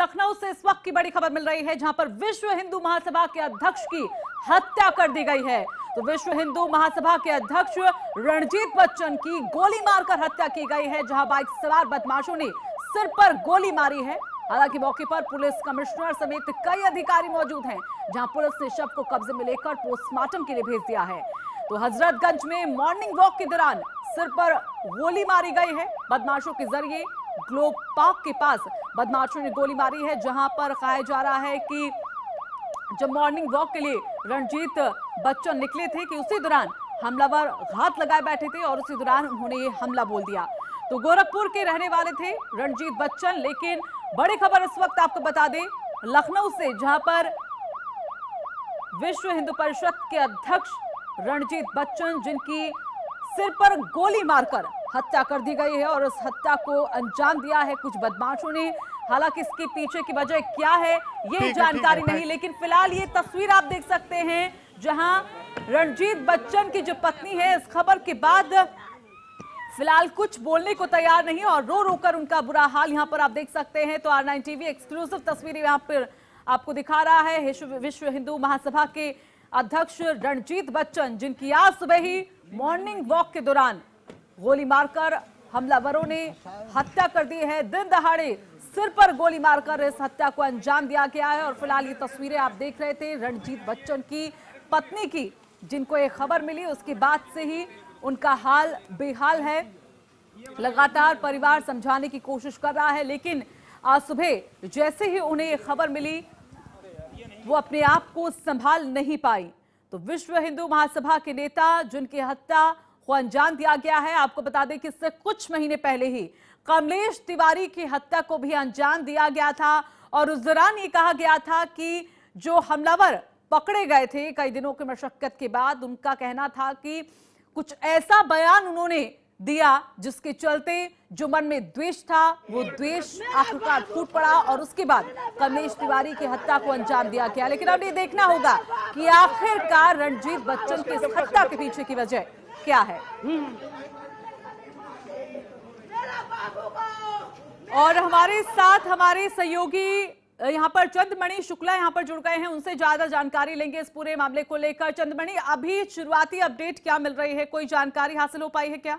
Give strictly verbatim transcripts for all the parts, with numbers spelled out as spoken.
लखनऊ से इस वक्त की बड़ी खबर मिल रही है, जहां पर विश्व हिंदू महासभा के अध्यक्ष की हत्या कर दी गई है। तो विश्व हिंदू महासभा के अध्यक्ष रणजीत बच्चन की गोली मारकर हत्या की गई है, जहां बाइक सवार बदमाशों ने सिर पर गोली मारी है। हालांकि मौके पर पुलिस कमिश्नर समेत कई अधिकारी मौजूद हैं, जहां पुलिस ने शव को कब्जे में लेकर पोस्टमार्टम के लिए भेज दिया है। तो हजरतगंज में मॉर्निंग वॉक के दौरान सिर पर गोली मारी गई है। बदमाशों के जरिए ग्लोब पार्क के पास बदमाशों ने गोली मारी है, जहां पर कहा जा रहा है कि जब मॉर्निंग वॉक के लिए रणजीत बच्चन निकले थे कि उसी दौरान हमलावर घात लगाए बैठे थे और उसी दौरान उन्होंने ये हमला बोल दिया। तो गोरखपुर के रहने वाले थे रणजीत बच्चन, लेकिन बड़ी खबर इस वक्त आपको बता दें लखनऊ से, जहां पर विश्व हिंदू परिषद के अध्यक्ष रणजीत बच्चन, जिनकी सिर पर गोली मारकर हत्या कर दी गई है और उस हत्या को अंजाम दिया है कुछ बदमाशों ने। हालांकि इसके पीछे की वजह क्या है ये जानकारी नहीं, लेकिन फिलहाल ये तस्वीर आप देख सकते हैं जहां रणजीत बच्चन की जो पत्नी है इस खबर के बाद फिलहाल कुछ बोलने को तैयार नहीं और रो रो कर उनका बुरा हाल यहां पर आप देख सकते हैं। तो आर नाइन टीवी एक्सक्लूसिव तस्वीरें यहां पर आपको दिखा रहा है। विश्व हिंदू महासभा के अध्यक्ष रणजीत बच्चन, जिनकी आज सुबह ही मॉर्निंग वॉक के दौरान गोली मारकर हमलावरों ने हत्या कर दी है। दिन दहाड़े सिर पर गोली मारकर इस हत्या को अंजाम दिया गया है। और फिलहाल ये तस्वीरें आप देख रहे थे रणजीत बच्चन की पत्नी की, जिनको ये खबर मिली उसके बाद से ही उनका हाल बेहाल है। लगातार परिवार समझाने की कोशिश कर रहा है, लेकिन आज सुबह जैसे ही उन्हें ये खबर मिली वो अपने आप को संभाल नहीं पाई। तो विश्व हिंदू महासभा के नेता जिनकी हत्या को अंजाम दिया गया है, आपको बता दें कि इससे कुछ महीने पहले ही कमलेश तिवारी की हत्या को भी अंजाम दिया गया था और उस दौरान ये कहा गया था कि जो हमलावर पकड़े गए थे कई दिनों की मशक्कत के बाद, उनका कहना था कि कुछ ऐसा बयान उन्होंने दिया जिसके चलते जो मन में द्वेष था वो द्वेष आखिरकार फूट पड़ा और उसके बाद कमलेश तिवारी की हत्या को अंजाम दिया गया। लेकिन अब ये देखना होगा कि आखिरकार रणजीत बच्चन की इस हत्या के पीछे की वजह क्या है। और हमारे साथ हमारे सहयोगी यहाँ पर चंद्रमणि शुक्ला यहाँ पर जुड़ गए हैं, उनसे ज्यादा जानकारी लेंगे इस पूरे मामले को लेकर। चंद्रमणि, अभी शुरुआती अपडेट क्या मिल रही है, कोई जानकारी हासिल हो पाई है क्या?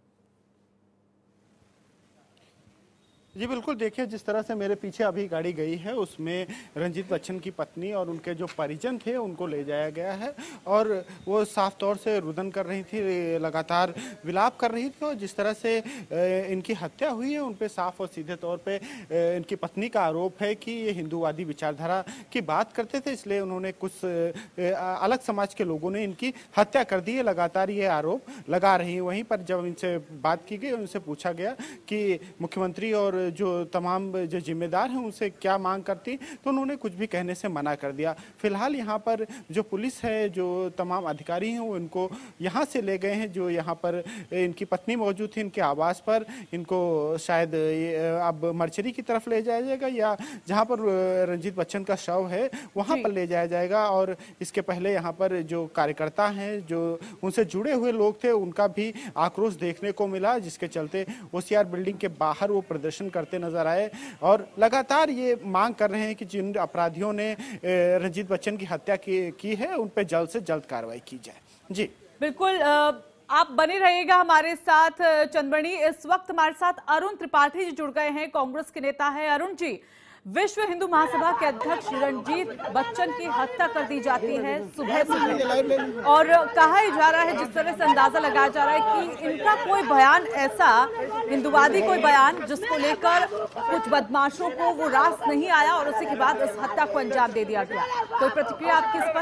जी बिल्कुल, देखिए जिस तरह से मेरे पीछे अभी गाड़ी गई है उसमें रंजीत बच्चन की पत्नी और उनके जो परिजन थे उनको ले जाया गया है और वो साफ तौर से रुदन कर रही थी, लगातार विलाप कर रही थी। और जिस तरह से इनकी हत्या हुई है उन पे साफ और सीधे तौर पे इनकी पत्नी का आरोप है कि ये हिंदूवादी विचारधारा की बात करते थे, इसलिए उन्होंने कुछ अलग समाज के लोगों ने इनकी हत्या कर दी है, लगातार ये आरोप लगा रही है। वहीं पर जब इनसे बात की गई, उनसे पूछा गया कि मुख्यमंत्री और जो तमाम जो जिम्मेदार हैं उनसे क्या मांग करती, तो उन्होंने कुछ भी कहने से मना कर दिया। फिलहाल यहाँ पर जो पुलिस है, जो तमाम अधिकारी हैं वो इनको यहाँ से ले गए हैं, जो यहाँ पर इनकी पत्नी मौजूद थी इनके आवास पर। इनको शायद अब मर्चरी की तरफ ले जाया जाएगा या जहाँ पर रंजीत बच्चन का शव है वहाँ पर ले जाया जाएगा। और इसके पहले यहाँ पर जो कार्यकर्ता हैं, जो उनसे जुड़े हुए लोग थे, उनका भी आक्रोश देखने को मिला, जिसके चलते ओसीआर बिल्डिंग के बाहर वो प्रदर्शन करते नजर आए और लगातार ये मांग कर रहे हैं कि जिन अपराधियों ने रंजीत बच्चन की हत्या की, की है उन पर जल्द से जल्द कार्रवाई की जाए। जी बिल्कुल, आप बने रहिएगा हमारे साथ। चंद्रमणि, इस वक्त हमारे साथ अरुण त्रिपाठी जी जुड़ गए हैं, कांग्रेस के नेता है। अरुण जी, विश्व हिंदू महासभा के अध्यक्ष रणजीत बच्चन की हत्या कर दी जाती है सुबह सुबह और कहा जा रहा है, जिस तरह से अंदाजा लगाया जा रहा है कि इनका कोई बयान ऐसा हिंदूवादी कोई बयान जिसको लेकर कुछ बदमाशों को वो रास नहीं आया और उसी के बाद इस हत्या को अंजाम दे दिया गया। कोई प्रतिक्रिया आपकी इस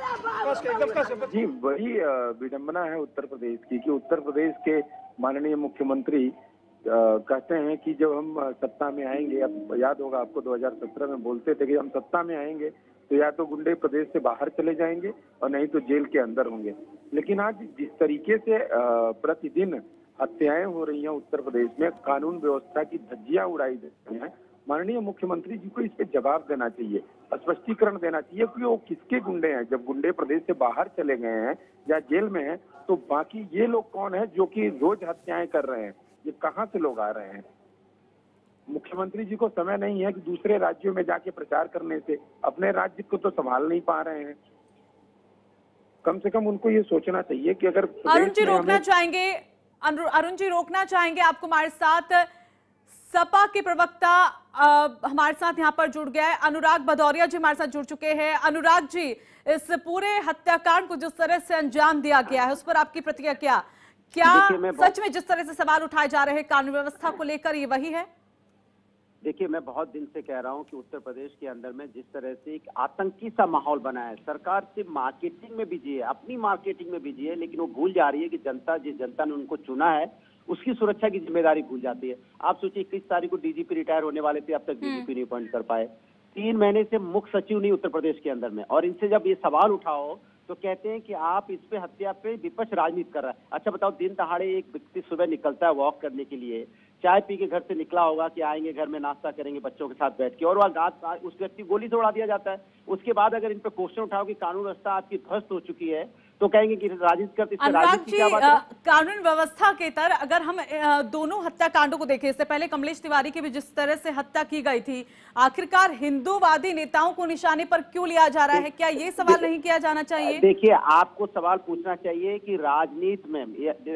पर? जी, वही विडंबना है उत्तर प्रदेश की कि उत्तर प्रदेश के माननीय मुख्यमंत्री Uh, कहते हैं कि जब हम सत्ता में आएंगे, अब याद होगा आपको दो हज़ार सत्रह में बोलते थे कि हम सत्ता में आएंगे तो या तो गुंडे प्रदेश से बाहर चले जाएंगे और नहीं तो जेल के अंदर होंगे। लेकिन आज जिस तरीके से प्रतिदिन हत्याएं हो रही हैं उत्तर प्रदेश में, कानून व्यवस्था की धज्जियां उड़ाई जाती हैं, माननीय मुख्यमंत्री जी को इस पे जवाब देना चाहिए, स्पष्टीकरण देना चाहिए कि वो किसके गुंडे हैं। जब गुंडे प्रदेश से बाहर चले गए हैं या जेल में हैं तो बाकी ये लोग कौन है जो कि रोज हत्याएं कर रहे हैं, ये कहाँ से लोग आ रहे हैं? मुख्यमंत्री जी को समय नहीं है कि दूसरे राज्यों में जाके प्रचार करने से, अपने राज्य को तो संभाल नहीं पा रहे हैं। कम से कम उनको ये सोचना चाहिए कि अगर अरुण जी रोकना चाहेंगे, अरुण जी रोकना चाहेंगे आपको हमारे साथ। सपा के प्रवक्ता हमारे साथ यहाँ पर जुड़ गया है, अनुराग भदौरिया जी हमारे साथ जुड़ चुके हैं। अनुराग जी, इस पूरे हत्याकांड को जिस तरह से अंजाम दिया गया है उस पर आपकी प्रतिक्रिया क्या? क्या सच में जिस तरह से सवाल उठाए जा रहे हैं कानून व्यवस्था को लेकर ये वही है? देखिए, मैं बहुत दिन से कह रहा हूं कि उत्तर प्रदेश के अंदर में जिस तरह से एक आतंकी सा माहौल बना है, सरकार सिर्फ मार्केटिंग में बिजी है, अपनी मार्केटिंग में बिजी है, लेकिन वो भूल जा रही है कि जनता, जिस जनता ने उनको चुना है उसकी सुरक्षा की जिम्मेदारी भूल जाती है। आप सोचिए, इक्कीस तारीख को डीजीपी रिटायर होने वाले थे, अब तक डीजीपी नहीं अपॉइंट कर पाए। तीन महीने से मुख्य सचिव नहीं उत्तर प्रदेश के अंदर में, और इनसे जब ये सवाल उठाओ तो कहते हैं कि आप इस पे हत्या पे विपक्ष राजनीति कर रहा है। अच्छा बताओ, दिन दहाड़े एक व्यक्ति सुबह निकलता है वॉक करने के लिए, चाय पी के घर से निकला होगा कि आएंगे घर में नाश्ता करेंगे बच्चों के साथ बैठ के, और वह रात उस व्यक्ति गोली से उड़ा दिया जाता है। उसके बाद अगर इन पे क्वेश्चन उठाओ कि कानून व्यवस्था आपकी ध्वस्त हो चुकी है तो कहेंगे कि राजनीति करते। अनुराग जी, कानून व्यवस्था के तर अगर हम दोनों हत्याकांडों को देखें, इससे पहले कमलेश तिवारी की भी जिस तरह से हत्या की गई थी, आखिरकार हिंदूवादी नेताओं को निशाने पर क्यों लिया जा रहा है? क्या ये सवाल नहीं किया जाना चाहिए? देखिए, आपको सवाल पूछना चाहिए कि राजनीति में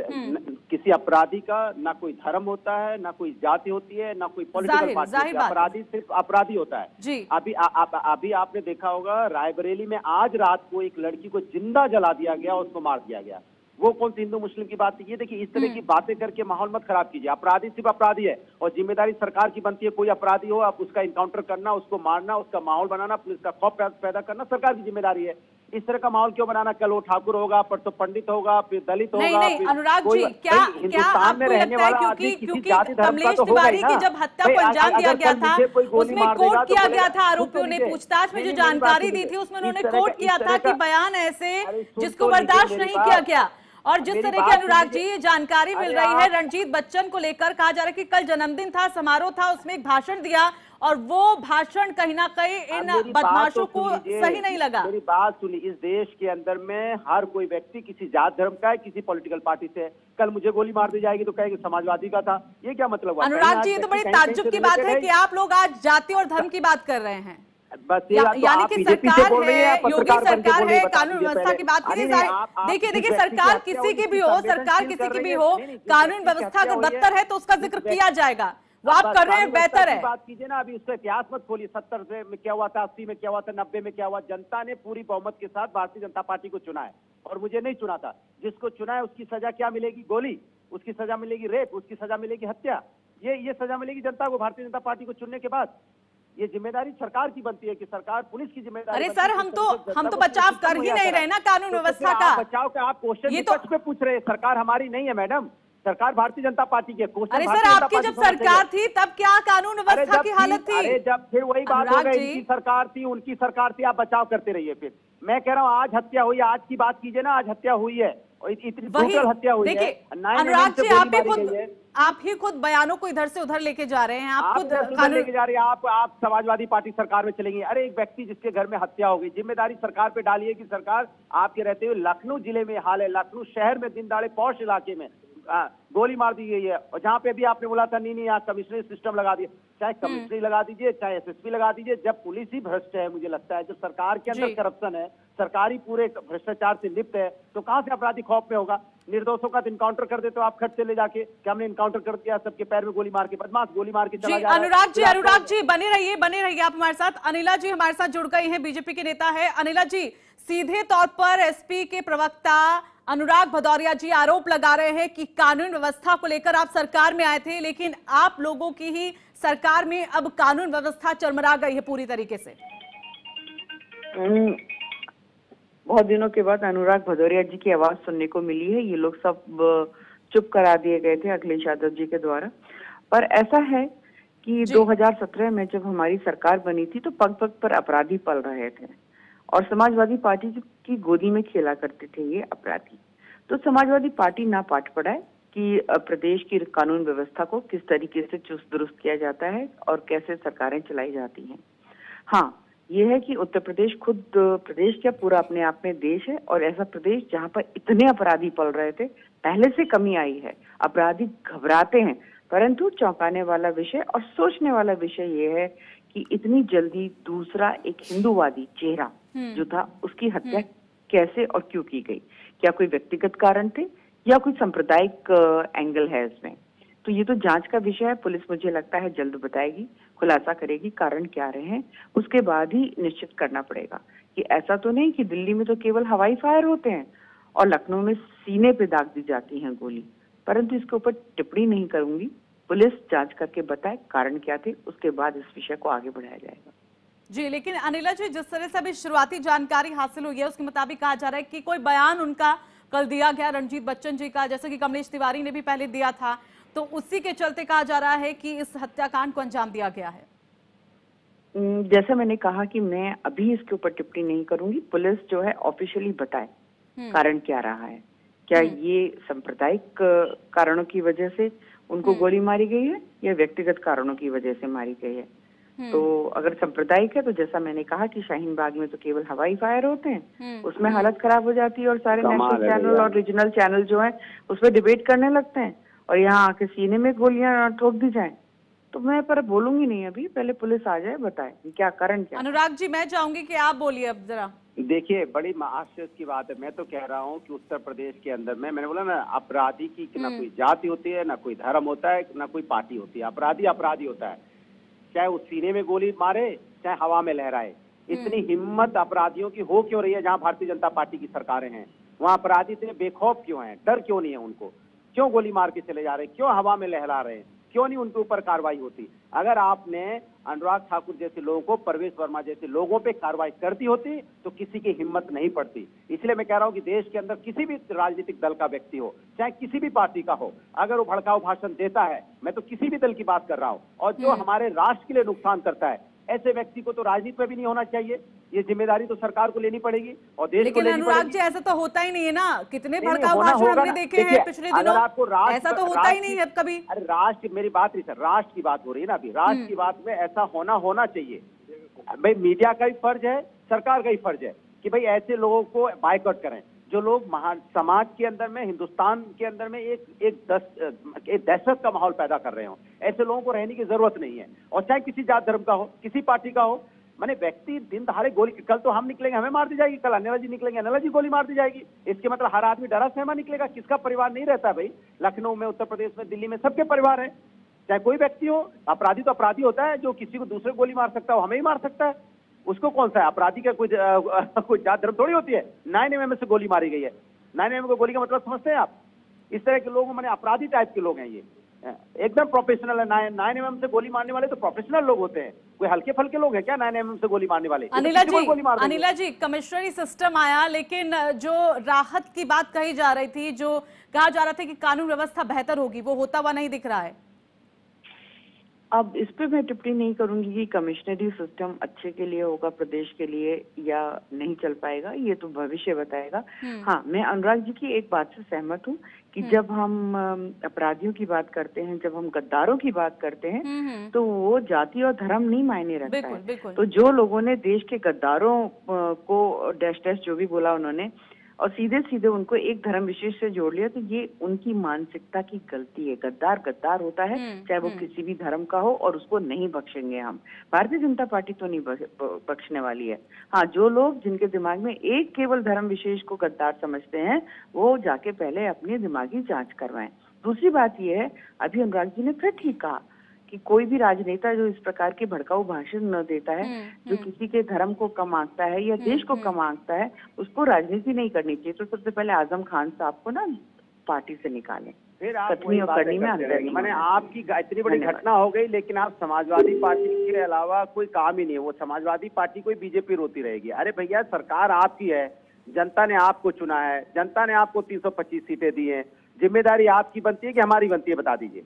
किसी अपराधी का ना कोई धर्म होता है, ना कोई जाति होती है, ना कोई पॉलिटिकल पार्टी होती है। अपराधी सिर्फ अपराधी होता है जी। अभी आ, आ, अभी आपने देखा होगा रायबरेली में आज रात को एक लड़की को जिंदा जला दिया गया, उसको मार दिया गया। वो कौन सी हिंदू मुस्लिम की बात है? ये देखिए, इस तरह की बातें करके माहौल मत खराब कीजिए। अपराधी सिर्फ अपराधी है और जिम्मेदारी सरकार की बनती है। कोई अपराधी हो, आप उसका इनकाउंटर करना, उसको मारना, उसका माहौल बनाना, पुलिस का खौफ पैदा करना सरकार की जिम्मेदारी है। इस तरह का माहौल क्यों बनाना? कल वो ठाकुर होगा, पर तो पंडित होगा, फिर दलित होगा। नहीं, नहीं, अनुराग जी, क्या क्या आपको लगता है क्योंकि क्योंकि कमलेश तिवारी की जब हत्या को अंजाम दिया गया था उसमें कोट किया गया था, आरोपियों ने पूछताछ में जो जानकारी दी थी उसमें उन्होंने कोट किया था कि बयान ऐसे जिसको बर्दाश्त नहीं किया गया। और जिस तरह की अनुराग जी जानकारी मिल रही है रणजीत बच्चन को लेकर, कहा जा रहा है कि कल जन्मदिन था, समारोह था, उसमें एक भाषण दिया और वो भाषण कहीं ना कहीं इन बदमाशों को सही नहीं लगा। मेरी बात सुनिए, इस देश के अंदर में हर कोई व्यक्ति किसी जात धर्म का है, किसी पॉलिटिकल पार्टी से है। कल मुझे गोली मार दी जाएगी तो कहेंगे समाजवादी का था। ये क्या मतलब हुआ? अनुराग जी, ये तो बड़ी ताज्जुब की बात है कि आप लोग आज जाति और धर्म की बात कर रहे हैं। बस या, तो यानी कि सरकार है, योगी सरकार है, कानून व्यवस्था की बात करिए। देखिए देखिए सरकार किसी की भी हो, सरकार किसी की भी हो, कानून व्यवस्था अगर बदतर है तो उसका जिक्र किया जाएगा। वो आप कर रहे हैं, बेहतर है। बात कीजिए ना, अभी उसका इतिहास मत खोलिए। सत्तर से में क्या हुआ था, अस्सी में क्या हुआ था, नब्बे में क्या हुआ। जनता ने पूरी बहुमत के साथ भारतीय जनता पार्टी को चुना है और मुझे नहीं चुना था। जिसको चुना है उसकी सजा क्या मिलेगी? गोली। उसकी सजा मिलेगी रेप, उसकी सजा मिलेगी हत्या। ये ये सजा मिलेगी जनता को भारतीय जनता पार्टी को चुनने के बाद। ये जिम्मेदारी सरकार की बनती है कि सरकार, पुलिस की जिम्मेदारी। अरे सर, हम तो हम तो बचाव कर ही नहीं रहे ना कानून व्यवस्था का। बचाव का आप क्वेश्चन विपक्ष पे पूछ रहे हैं। सरकार हमारी नहीं है मैडम, सरकार भारतीय जनता पार्टी की है। अरे सर, आपकी जब सरकार थी तब क्या कानून व्यवस्था की हालत थी? अरे जब फिर वही बात हो गई, इनकी सरकार थी, उनकी सरकार थी, आप बचाव करते रहिए। फिर मैं कह रहा हूँ आज हत्या हुई है, आज की बात कीजिए ना, आज हत्या हुई है और इतनी ब्रूटल हत्या हुई है। देखिए अनुराग जी, आप ही खुद आप ही खुद बयानों को इधर से उधर लेके जा रहे हैं। आप खुद कानून लेके जा रहे हैं। आप आप समाजवादी पार्टी सरकार में चलेंगे। अरे एक व्यक्ति जिसके घर में हत्या हो गई, जिम्मेदारी सरकार पे डालिए कि सरकार आपके रहते हुए लखनऊ जिले में हाल है, लखनऊ शहर में दिन दाड़े पौष इलाके में आ, गोली मार दी गई है। और जहाँ पे भी आपने बोला था नहीं नहीं यहाँ कमिश्नरी सिस्टम लगा दिया, चाहे कमिश्नरी लगा दीजिए, चाहे एसएसपी लगा दीजिए। जब पुलिस ही भ्रष्ट है, मुझे लगता है जब सरकार के अंदर करप्शन है, सरकारी पूरे भ्रष्टाचार से लिप्त है, तो कहाँ से अपराधी खौफ में होगा? निर्दोषों का इनकाउंटर कर देते हो आप खट से ले जाके कि हमने इनकाउंटर कर दिया, सबके पैर में गोली मार के, बदमाश गोली मार के चला जा रहा है। अनुराग जी, अनुराग जी बने रहिए, बने रहिए आप हमारे साथ। अनिला जी हमारे साथ जुड़ गई हैं, बीजेपी के नेता है। अनिला जी, सीधे तौर पर एसपी के प्रवक्ता अनुराग भदौरिया जी आरोप लगा रहे हैं कि कानून व्यवस्था को लेकर आप सरकार में आए थे, लेकिन आप लोगों की ही सरकार में अब कानून व्यवस्था चरमरा गई है पूरी तरीके से। बहुत दिनों के बाद अनुराग भदौरिया जी की आवाज सुनने को मिली है। ये लोग सब चुप करा दिए गए थे अखिलेश यादव जी के द्वारा। पर ऐसा है कि दो हज़ार सत्रह में जब हमारी सरकार बनी थी तो पग पग पर अपराधी पल रहे थे और समाजवादी पार्टी की गोदी में खेला करते थे ये अपराधी। तो समाजवादी पार्टी ना पाठ पढ़ाए कि प्रदेश की कानून व्यवस्था को किस तरीके से चुस्त दुरुस्त किया जाता है और कैसे सरकारें चलाई जाती हैं। हाँ, ये है कि उत्तर प्रदेश खुद प्रदेश क्या पूरा अपने आप में देश है और ऐसा प्रदेश जहाँ पर इतने अपराधी पल रहे थे, पहले से कमी आई है। अपराधी घबराते हैं, परंतु चौंकाने वाला विषय और सोचने वाला विषय ये है कि इतनी जल्दी दूसरा एक हिंदूवादी चेहरा जो था उसकी हत्या कैसे और क्यों की गई। क्या कोई व्यक्तिगत कारण थे या कोई सांप्रदायिक एंगल है इसमें? तो ये तो जांच का विषय है। पुलिस मुझे लगता है जल्द बताएगी, खुलासा करेगी कारण क्या रहे हैं, उसके बाद ही निश्चित करना पड़ेगा कि ऐसा तो नहीं कि दिल्ली में तो केवल हवाई फायर होते हैं और लखनऊ में सीने पे दाग दी जाती है गोली। परंतु इसके ऊपर टिप्पणी नहीं करूंगी, पुलिस जांच करके बताए कारण क्या थे, उसके बाद इस विषय को आगे बढ़ाया जाएगा। जी, लेकिन अनिला जी, जिस तरह से अभी शुरुआती जानकारी हासिल हुई है उसके मुताबिक कहा जा रहा है कि कोई बयान उनका कल दिया गया रणजीत बच्चन जी का, जैसे कि कमलेश तिवारी ने भी पहले दिया था, तो उसी के चलते कहा जा रहा है कि इस हत्याकांड को अंजाम दिया गया है। जैसा मैंने कहा कि मैं अभी इसके ऊपर टिप्पणी नहीं करूंगी, पुलिस जो है ऑफिशियली बताए कारण क्या रहा है। क्या ये सांप्रदायिक कारणों की वजह से उनको गोली मारी गई है या व्यक्तिगत कारणों की वजह से मारी गई है? तो अगर सांप्रदायिक है तो जैसा मैंने कहा कि शाहीन बाग में तो केवल हवाई फायर होते हैं, उसमें हालत खराब हो जाती है और सारे नेशनल चैनल और रीजनल चैनल जो है उसमें डिबेट करने लगते हैं और यहाँ आके सीने में गोलियां ठोक दी जाए। तो मैं पर बोलूंगी नहीं अभी, पहले पुलिस आ जाए बताए क्या कारण क्या। अनुराग जी, मैं चाहूंगी कि आप बोलिए अब जरा। देखिए, बड़ी आश्चर्य की बात है। मैं तो कह रहा हूँ कि उत्तर प्रदेश के अंदर में, मैंने बोला ना, अपराधी की ना कोई जाति होती है, ना कोई धर्म होता है, ना कोई पार्टी होती है। अपराधी अपराधी होता है, चाहे वो सीने में गोली मारे चाहे हवा में लहराए। इतनी हिम्मत अपराधियों की हो क्यों रही है? जहां भारतीय जनता पार्टी की सरकारें हैं वहां अपराधी इतने बेखौफ क्यों हैं? डर क्यों नहीं है उनको? क्यों गोली मार के चले जा रहे हैं? क्यों हवा में लहरा रहे हैं? क्यों नहीं उनके ऊपर कार्रवाई होती? अगर आपने अनुराग ठाकुर जैसे लोगों को, परवेश वर्मा जैसे लोगों पे कार्रवाई करती होती तो किसी की हिम्मत नहीं पड़ती। इसलिए मैं कह रहा हूं कि देश के अंदर किसी भी राजनीतिक दल का व्यक्ति हो, चाहे किसी भी पार्टी का हो, अगर वो भड़काऊ भाषण देता है, मैं तो किसी भी दल की बात कर रहा हूं, और जो हमारे राष्ट्र के लिए नुकसान करता है, ऐसे व्यक्ति को तो राजनीति में भी नहीं होना चाहिए। ये जिम्मेदारी तो सरकार को लेनी पड़ेगी और देश को लेनी पड़ेगी। अनुराग जी, ऐसा तो होता ही नहीं है ना, कितने भड़काऊ भाषण हमने देखे हैं पिछले दिनों। आपको ऐसा तो होता ही नहीं है कभी। अरे राष्ट्र, मेरी बात नहीं सर, राष्ट्र की बात हो रही है ना अभी। राष्ट्र की बात में ऐसा होना होना चाहिए। भाई मीडिया का भी फर्ज है, सरकार का भी फर्ज है कि भाई ऐसे लोगों को बायकॉट करें जो लोग महान समाज के अंदर में, हिंदुस्तान के अंदर में एक एक दस एक दहशत का माहौल पैदा कर रहे हो। ऐसे लोगों को रहने की जरूरत नहीं है, और चाहे किसी जात धर्म का हो, किसी पार्टी का हो। माने व्यक्ति दिन दहाड़े गोली, कल तो हम निकलेंगे हमें मार दी जाएगी, कल अनिला जी निकलेंगे अनिला जी गोली मार दी जाएगी। इसके मतलब हर आदमी डरा सहमा निकलेगा। किसका परिवार नहीं रहता भाई? लखनऊ में, उत्तर प्रदेश में, दिल्ली में सबके परिवार है। चाहे कोई व्यक्ति हो, अपराधी तो अपराधी होता है। जो किसी को दूसरे गोली मार सकता है वो हमें ही मार सकता है। उसको कौन सा है? अपराधी का कोई कोई जात धर्म थोड़ी होती है। नाइन एम एम से गोली मारी गई है। नाइन एम एम को गोली का मतलब समझते हैं आप? इस तरह के लोग माने अपराधी टाइप के लोग हैं ये, एकदम प्रोफेशनल है। नाइन नाइन एम एम से गोली मारने वाले तो प्रोफेशनल लोग होते हैं, कोई हल्के फलके लोग हैं क्या नाइन एम एम से गोली मारने वाले? अनिला जी, अनिला जी, कमिश्नरी सिस्टम आया, लेकिन जो राहत की बात कही जा रही थी, जो कहा जा रहा था कि कानून व्यवस्था बेहतर होगी, वो होता हुआ नहीं दिख रहा है। अब इस पे मैं टिप्पणी नहीं करूंगी कि कमिश्नरी सिस्टम अच्छे के लिए होगा प्रदेश के लिए या नहीं चल पाएगा, ये तो भविष्य बताएगा। हाँ, मैं अनुराग जी की एक बात से सहमत हूँ कि जब हम अपराधियों की बात करते हैं, जब हम गद्दारों की बात करते हैं, तो वो जाति और धर्म नहीं मायने रखता बिल्कुल, है। बिल्कुल। तो जो लोगों ने देश के गद्दारों को डैश डैश जो भी बोला उन्होंने, और सीधे सीधे उनको एक धर्म विशेष से जोड़ लिया, तो ये उनकी मानसिकता की गलती है। गद्दार गद्दार होता है, चाहे वो किसी भी धर्म का हो, और उसको नहीं बख्शेंगे हम। भारतीय जनता पार्टी तो नहीं बख्शने वाली है। हाँ, जो लोग जिनके दिमाग में एक केवल धर्म विशेष को गद्दार समझते हैं, वो जाके पहले अपनी दिमागी जांच करवाएं। दूसरी बात ये है, अभी अनुराग जी ने फिर ठीक कहा कि कोई भी राजनेता जो इस प्रकार के भड़काऊ भाषण न देता है, जो किसी के धर्म को कम आंकता है या देश को कम आंकता है, उसको राजनीति नहीं करनी चाहिए। तो सबसे पहले आजम खान साहब को ना पार्टी से निकालें। फिर आप करनी में अंदर मैंने आपकी इतनी बड़ी घटना हो गई, लेकिन आप समाजवादी पार्टी के अलावा कोई काम ही नहीं है। वो समाजवादी पार्टी कोई बीजेपी रोती रहेगी। अरे भैया, सरकार आपकी है, जनता ने आपको चुना है, जनता ने आपको तीन सौ पच्चीस सीटें दी है। जिम्मेदारी आपकी बनती है कि हमारी बनती है? बता दीजिए।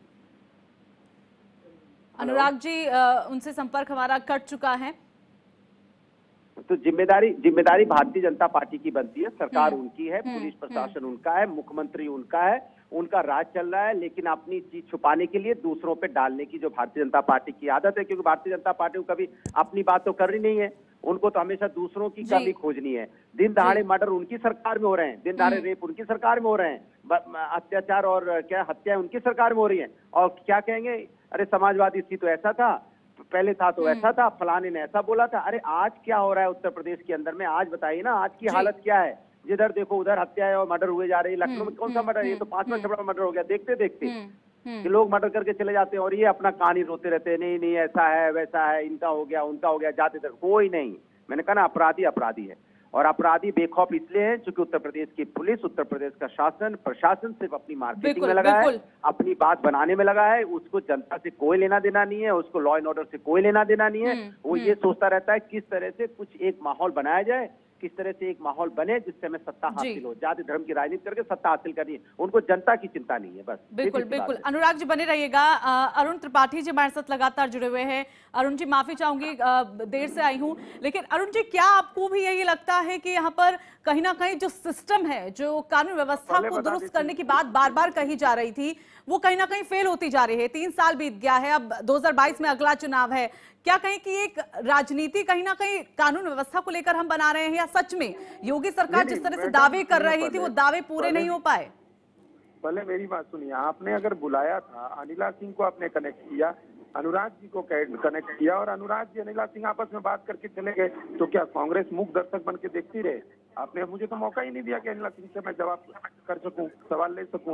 अनुराग जी, उनसे संपर्क हमारा कट चुका है। तो जिम्मेदारी जिम्मेदारी भारतीय जनता पार्टी की बनती है। सरकार उनकी है, पुलिस प्रशासन उनका है, मुख्यमंत्री उनका है, उनका राज चल रहा है। लेकिन अपनी चीज छुपाने के लिए दूसरों पे डालने की जो भारतीय जनता पार्टी की आदत है, क्योंकि भारतीय जनता पार्टी को कभी अपनी बात तो करनी नहीं है, उनको तो हमेशा दूसरों की जी। कमी खोजनी है। दिन दहाड़े मर्डर उनकी सरकार में हो रहे हैं, दिन दहाड़े रेप उनकी सरकार में हो रहे हैं, ब- अत्याचार और क्या हत्या उनकी सरकार में हो रही है। और क्या कहेंगे, अरे समाजवादी थी तो ऐसा था, पहले था तो ऐसा था, फलाने ने ऐसा बोला था। अरे आज क्या हो रहा है उत्तर प्रदेश के अंदर में, आज बताइए ना, आज की हालत क्या है। जिधर देखो उधर हत्याएं और मर्डर हुए जा रही है। लखनऊ में कौन सा मर्डर है, ये तो पांचवा छठवां मर्डर हो गया देखते देखते, कि लोग मर्डर करके चले जाते हैं और ये अपना कहानी रोते रहते हैं, नहीं नहीं ऐसा है वैसा है, इनका हो गया उनका हो गया, जाते तक कोई नहीं। मैंने कहा ना, अपराधी अपराधी है, और अपराधी बेखौफ इसलिए है क्योंकि उत्तर प्रदेश की पुलिस, उत्तर प्रदेश का शासन प्रशासन सिर्फ अपनी मार्केटिंग में लगा है, अपनी बात बनाने में लगा है। उसको जनता से कोई लेना देना नहीं है, उसको लॉ एंड ऑर्डर से कोई लेना देना नहीं है। वो ये सोचता रहता है किस तरह से कुछ एक माहौल बनाया जाए, किस तरह से एक माहौल बने जिससे हमें सत्ता हासिल हो, जाति धर्म की राजनीति करके सत्ता हासिल करनी है। उनको जनता की चिंता नहीं है बस। बिल्कुल बिल्कुल। अनुराग जी बने रहिएगा। अरुण त्रिपाठी जी हमारे साथ लगातार जुड़े हुए हैं। अरुण जी माफी चाहूंगी, देर से आई हूं, लेकिन अरुण जी क्या आपको भी यही लगता है कि यहाँ पर कहीं ना कहीं जो सिस्टम है, जो कानून व्यवस्था को दुरुस्त करने की बात बार बार कही जा रही थी, वो कहीं ना कहीं फेल होती जा रही है? तीन साल बीत गया है, अब दो हज़ार बाईस में अगला चुनाव है। क्या कहें कि एक राजनीति कहीं ना कहीं कानून व्यवस्था को लेकर हम बना रहे हैं, या सच में योगी सरकार जिस तरह से दावे कर रही थी वो दावे पूरे नहीं हो पाए? पहले मेरी बात सुनिए, आपने अगर बुलाया था, अनिला सिंह को आपने कनेक्ट किया, अनुराग जी को कनेक्ट किया, और अनुराग जी अनिला सिंह आपस में बात करके चले गए, तो क्या कांग्रेस मूक दर्शक बन के देखती रहे? आपने मुझे तो मौका ही नहीं दिया कि अनिला सिंह से मैं जवाब कर सकूं, सवाल ले सकूं।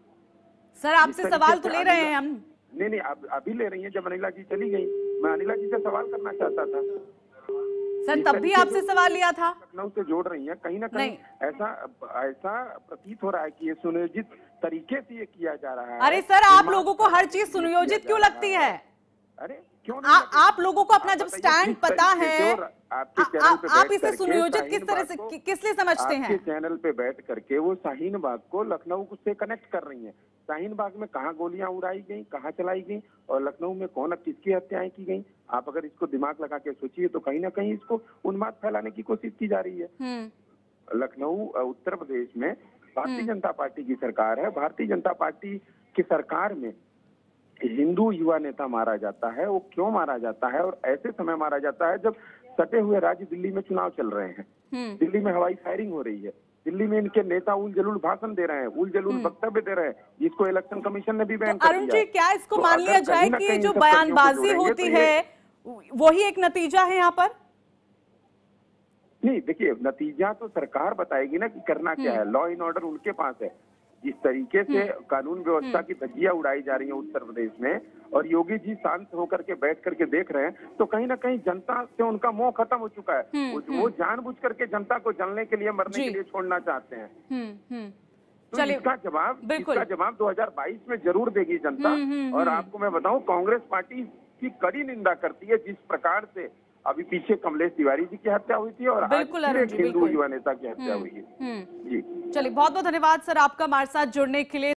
सर आपसे सवाल तो ले रहे हैं हम। नहीं नहीं, अब अभी ले रही हैं, जब अनिला जी चली गई, मैं अनिला जी से सवाल करना चाहता था। सर तब भी आपसे सवाल लिया था। लखनऊ से जोड़ रही है, कहीं ना कहीं ऐसा ऐसा प्रतीत हो रहा है कि ये सुनियोजित तरीके से ये किया जा रहा है। अरे सर, आप लोगों को हर चीज सुनियोजित क्यों लगती है? अरे क्यों आ, आप लोगों को अपना जब स्टैंड पता है, आप इसे सुनियोजित किस तरह से, किस लिए समझते हैं? आपके चैनल पे बैठ करके वो शाहीन बाग को लखनऊ से कनेक्ट कर रही हैं। शाहीन बाग में कहाँ गोलियां उड़ाई गई, कहाँ चलाई गई, और लखनऊ में कौन किसकी हत्याएं की गई। आप अगर इसको दिमाग लगा के सोचिए तो कहीं ना कहीं इसको उन्माद फैलाने की कोशिश की जा रही है। लखनऊ उत्तर प्रदेश में भारतीय जनता पार्टी की सरकार है। भारतीय जनता पार्टी की सरकार में हिंदू युवा नेता मारा जाता है। वो क्यों मारा जाता है, और ऐसे समय मारा जाता है जब सटे हुए राज्य दिल्ली में चुनाव चल रहे हैं, दिल्ली में हवाई फायरिंग हो रही है, दिल्ली में इनके नेता उल जलूल भाषण दे रहे हैं, उल जलूल वक्तव्य दे रहे हैं, जिसको इलेक्शन कमीशन ने भी बैन कर दिया। अरुण जी, क्या इसको मान लिया जाए कि जो बयानबाजी होती है वही एक नतीजा है यहाँ पर? नहीं, देखिए, नतीजा तो सरकार बताएगी ना कि करना क्या है। लॉ एंड ऑर्डर उनके पास है। जिस तरीके से कानून व्यवस्था की धज्जियां उड़ाई जा रही है उत्तर प्रदेश में, और योगी जी शांत होकर के बैठ करके देख रहे हैं, तो कहीं ना कहीं जनता से उनका मोह खत्म हो चुका है। वो, वो जानबूझ करके जनता को जलने के लिए, मरने के लिए छोड़ना चाहते हैं। तो इसका जवाब इसका जवाब दो हज़ार बाईस में जरूर देगी जनता। और आपको मैं बताऊं, कांग्रेस पार्टी की कड़ी निंदा करती है जिस प्रकार से अभी पीछे कमलेश तिवारी जी की हत्या हुई थी, और आज एक हिंदू युवा नेता की हत्या हुई है। जी चलिए, बहुत बहुत धन्यवाद सर आपका हमारे साथ जुड़ने के लिए।